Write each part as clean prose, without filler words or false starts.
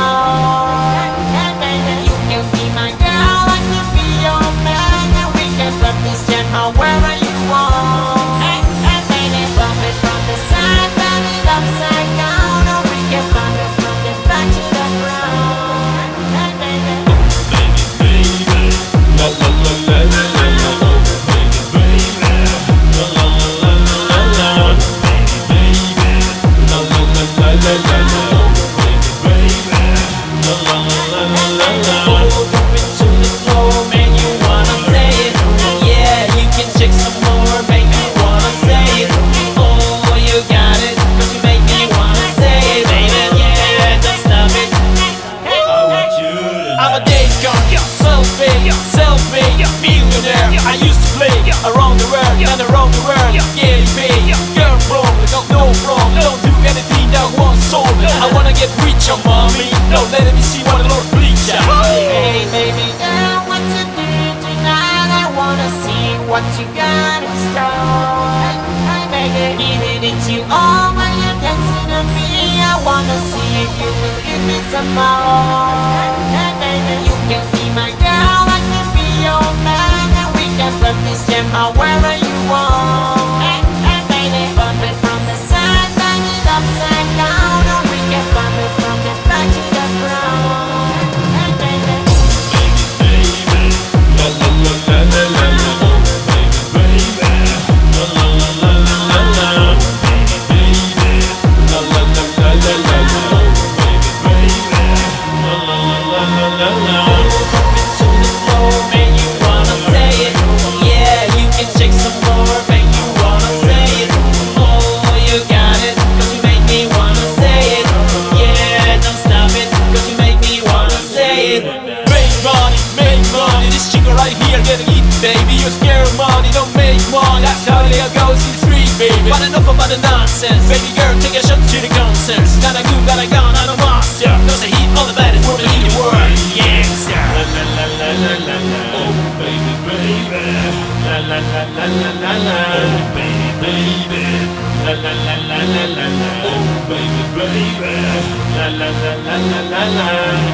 more. And baby, you can be my girl, I can be your man, and we can put this jam however you want. And baby, bump it from the side, turn it upside down, or we can bump it from the back to the ground. And baby, La la la la la la la. Millionaire, I used to play around the world and around the world, getting paid. Girl problem, no problem, don't do anything that won't solve it. I wanna get rich on mommy, no let me see what the Lord please. hey baby girl, what you do tonight? I wanna see what you got in store. Hey baby, give it to you all when you're dancing on me. I wanna see if you will give me some more. Hey baby, you can be my girl, I can be your man, and we can put this jam however you want. Hey baby, bump it from the side, turn it upside down, or we can bump it from the back to the ground. Hey baby, La la la la la la la. Getting it, baby, you're scared of money, don't make money. That's how it goes in the street, baby. But enough about the nonsense, baby girl, take a shot to the concerts. Got a good, got a gun, I'm a monster. Cause I hit all the baddest women in the world, yeah, sir. La la la la la la la. Oh baby baby. La la la la la la la. Oh baby baby. La la la la la la la. Oh baby baby. La la la la la la la.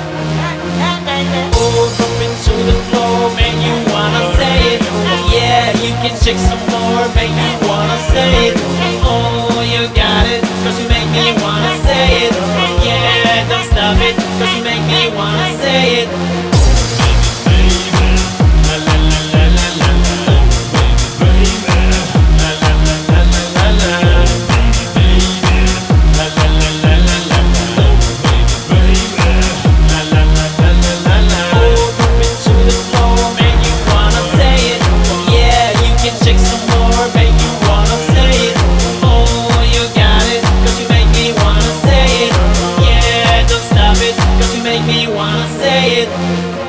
Oh, drop into the floor, man, you wanna say it. Yeah, you can check some more, man, you wanna say it. Oh, you got it, cause you make me wanna say it. Yeah, don't stop it, cause you make me wanna say it. La la la la la la la. Oh baby baby. La la la la la la la. Baby la la la la la la la. Oh baby baby. La la la la la la la. Oh, drop into the floor, man, you wanna say it. Yeah, you can check some more, man, you wanna say it. Oh, you got it, cause you make me wanna say it. Yeah, don't stop it, cause you make me wanna say it.